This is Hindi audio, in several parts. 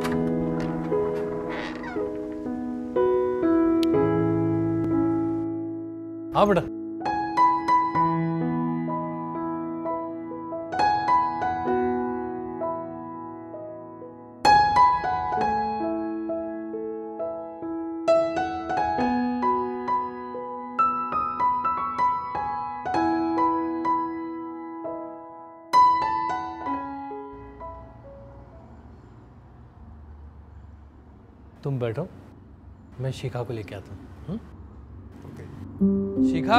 हाँ बेटा। तुम बैठो, मैं शिखा को लेके आता हूँ। शिखा,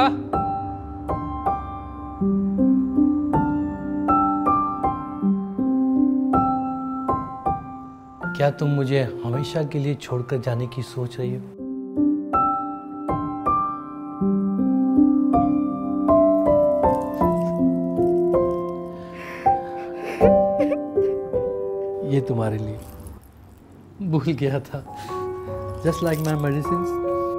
क्या तुम मुझे हमेशा के लिए छोड़कर जाने की सोच रही हो? ये तुम्हारे लिए भूल गया था, just like my medicines.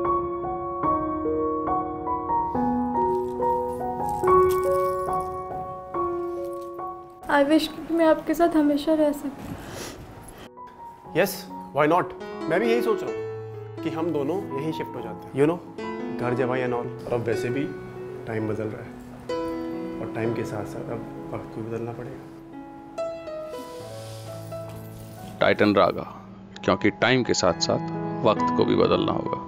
I wish कि मैं आपके साथ हमेशा रह सकती। Yes, why not? मैं भी यही सोच रहा हूँ कि हम दोनों यहीं शिफ्ट हो जाते हैं। You know, घर जवाई एंड ऑल। और अब वैसे भी टाइम बदल रहा है और टाइम के साथ साथ अब वक्त को बदलना पड़ेगा। टाइटन रागा, क्योंकि टाइम के साथ साथ वक्त को भी बदलना होगा।